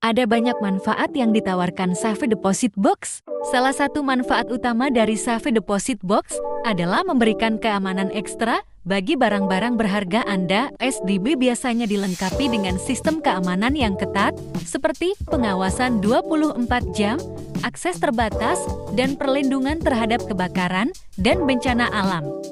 Ada banyak manfaat yang ditawarkan Safe Deposit Box. Salah satu manfaat utama dari Safe Deposit Box adalah memberikan keamanan ekstra bagi barang-barang berharga Anda. SDB biasanya dilengkapi dengan sistem keamanan yang ketat, seperti pengawasan 24 jam, akses terbatas, dan perlindungan terhadap kebakaran dan bencana alam.